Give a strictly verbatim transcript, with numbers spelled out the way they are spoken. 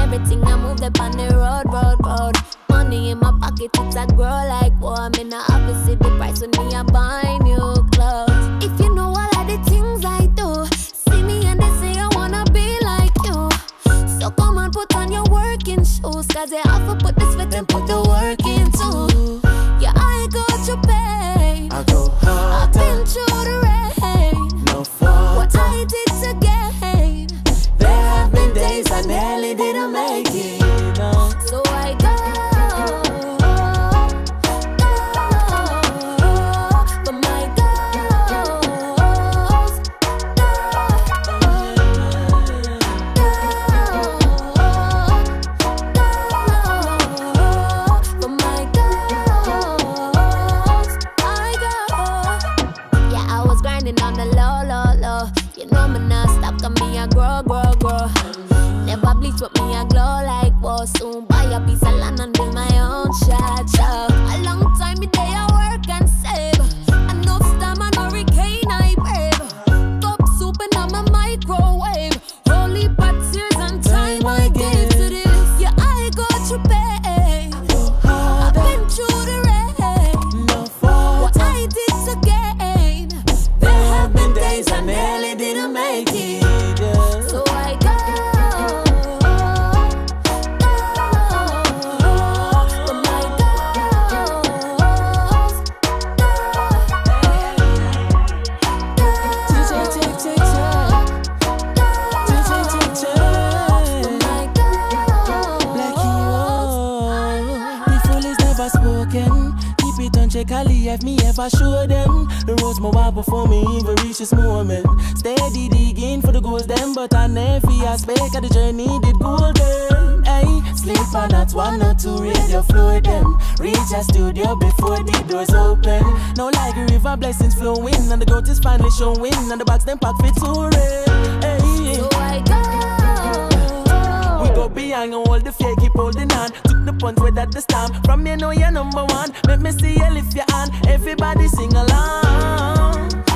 everything I move up on the road, road, road. Money in my pocket, it's a grow like woah. I'm in a opposite the price when me I buy new clothes. If you know all of the things I do, see me and they say I wanna be like you. So come on, put on your working shoes, cause they offer put the sweat and put the work in too. Yeah, I got your pain, I go harder. I've been through the rain. No fault. What I did to gain. There have been days I nearly didn't make it. No. So I go, go for my goals. Go, go for my goals. I go. Yeah, I was grinding on the low, low, low. You know me not stop, cause me I grow, grow, grow. Never bleach but me I glow like woah. Soon buy a piece of land and build my own Chateau. A long time me day I work and save. Enough storm and hurricane I brave. Cup soup and I'm a microwave. Holy pots, years and time I gave to this. Yeah, I got you paid. I've been through the rain. No fault. What I did to gain. There have been days I nearly didn't make it. Yeah. So I go, go for my goals. Tick, tick, tick, tick, tick, tick, tick, For tick. my goals. Black hero. The fool is never spoken. Keep it on check, Khalia, if me ever show them. The roads more wild before me even reach this moment. Steady digging for the goals them, but on every aspect of the journey did golden. Hey, sleep on that one or two radio flow them. Reach a studio before the doors open. Now like a river, blessings flowing, and the growth is finally showing, and the bags them pack fit touring. Hey, So I go, we go beyond and hold the fear, keep holding on. Took the punch with at the storm. From you know you're number one. Make me see you lift your hand. Everybody sing along.